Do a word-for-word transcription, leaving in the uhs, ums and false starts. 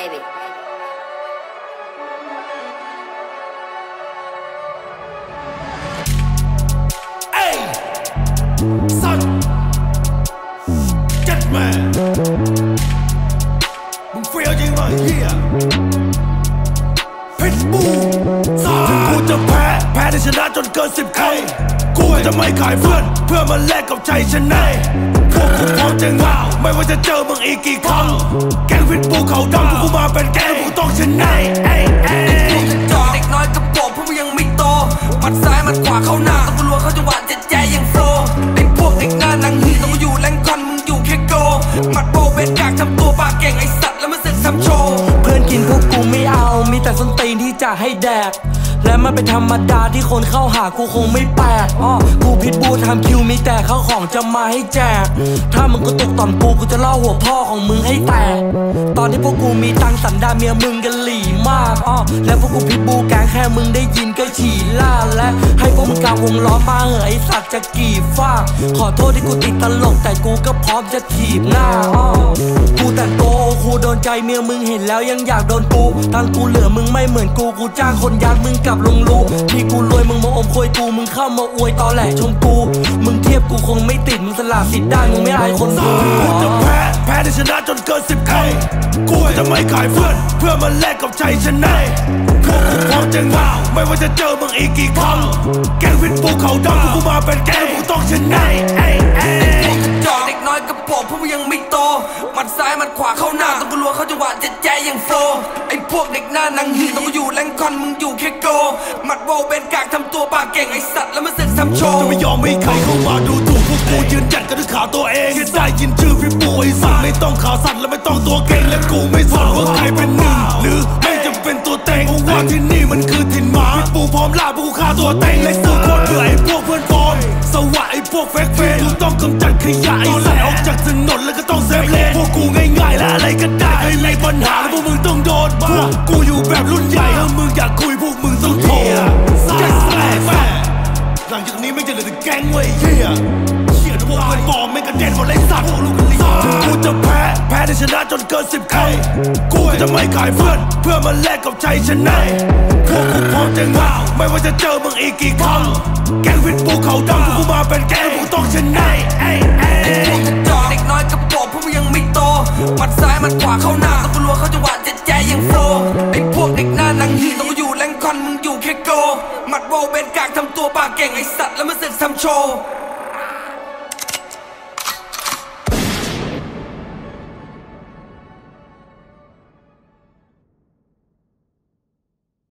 baby. Hey, son, get man. มึงเฟี้ยวจริงวะเฮียพิษบูสากูจะแพ้แพ้ได้ชนะจนเกินสิบครั้งกูจะไม่ขายเพื่อนเพื่อมาแลกกับใจฉันในพวกกูพร้อมจะง้าวไม่ว่าจะเจอมึงอีกกี่ครั้งแกงพิษบูเขาดำพวกกูมาเป็นแกงกูต้องชนะไอ้พวกจะจอเด็กน้อยกระโปรงพวกมึงยังไม่โตมัดซ้ายมัดขวาเข้าหน้าต้องรัวเข้าจังหวะเจ็ดใจยังโฟล์ไอ้พวกเด็กหน้านังหีต้องมาอยู่แรงคอนมึงอยู่แค่โกมัดโบเวทกากทำตัวปากเก่งไอ้สัตว์แล้วมาสึกทำโชว์เพื่อนกินพวกกูไม่เอามีแต่ส้นตีนที่จะให้แดกและมันเป็นธรรมดาที่คนเข้าหากูคงไม่แปลกอ้อกูพิษบูทำคิวมีแต่เขาของจะมาให้แจกถ้ามึงก็ตกตอนกูกูจะล่อหัวพ่อของมึงให้แตกตอนที่พวกกูมีตังสันดานเมียมึงกันหลีมากอ้อแล้วพวกกูพิษบูแกงแค่มึงได้ยินก็ฉี่ล่าและให้พวกมึงกางวงล้อมาเหอะไอสัตว์จะกี่ฟากขอโทษที่กูติดตลกแต่กูก็พร้อมจะถีบหน้าอ้อกูแต่งโตกูโดนใจเมียมึงเห็นแล้วยังอยากโดนปูตังกูเหลือมึงไม่เหมือนกูกูจ้างคนยัดมึงกับลงรูที่กูรวยมึงมาอมควยกูมึงเข้ามาอวยตอแหลชมกูมึงเทียบกูคงไม่ติดมึงสละสิทธิ์ได้มึงไม่อายคนดูกูจะแพ้แพ้ได้ชนะจนเกินสิบครั้งกูจะไม่ขายเพื่อนเพื่อมาแลกกับใจฉันในพวกกูพร้อมจะง้าวไม่ว่าจะเจอมึงอีกกี่ครั้งแกงพิษบูเขาดำพวกกูมาเป็นแกงกูต้องชนะไอ้พวกจอกเด็กน้อยกระโปรงพวกมึงยังไม่โตมัดซ้ายมัดขวาเข้าหน้าต้องกูรัวเข้าจังหวะเจ็ดใจยังโฟล์ไอ้พวกเด็กหน้านังหีต้องมาอยู่แรงคอนมึงอยู่แค่โกมัดโบเป็นกากทำตัวปากเก่งไอสัตว์แล้วมาสึกทำโชว์จะไม่ยอมให้ใครเข้ามาดูถูกพวกกูยืนหยัดกันด้วยขาตัวเองแค่ได้ยินชื่อพิษบูไอสัตว์ไม่ต้องขาสั่นและไม่ต้องตัวเก่งและกูไม่สนว่าใครเป็นหนึ่งหรือไม่จะเป็นตัวเต็งเพราะว่าที่นี่มันคือถิ่นหมาพิษบูพร้อมล่าพวกกูฆ่าตัวเต็งและสู้โคตรเบื่อไอพวกเพื่อนปอนสวะไอพวกเฟกเฟนกูต้องกำจัดขยะไอสัตว์ออกจากถนนแล้วก็ต้องเซฟเลนพวกกูง่ายๆและอะไรก็ได้ไม่มีปัญหาแล้วพวกมึงต้องโดนพวกกูอยู่แบบรุ่นใหญ่ถ้ามึงอยากคุยพวกมึงต้องโทรหลังจากนี้ไม่จะเหลือแต่แก๊งเว้ยเฮียเชี่ยพวกเพื่อนปลอมไม่กระเด็นหมดเลยสัตว์พวกลูกกะลีกูจะแพ้แพ้ได้ชนะจนเกินสิบครั้งกูจะไม่ขายเพื่อนเพื่อมาแลกกับใจฉันในพวกกูพร้อมจะง้าวไม่ว่าจะเจอมึงอีกกี่ครั้งแกงพิษบูเขาดำพวกกูมาเป็นแกงกูต้องชนะไอ้พวกจอกเด็กน้อยกระโปรงพวกมึงยังไม่โตมัดซ้ายมัดขวาเข้าหน้าต้องกูรัวเข้าจังหวะเจ็ดใจยังโฟล์ไอ้พวกเด็กหน้านังหีต้องอยู่แรงคอนมึงอยู่แค่โกมัดโบเป็นกากทำตัวปากเก่งไอสัตว์แล้วมาสึกทำโชว์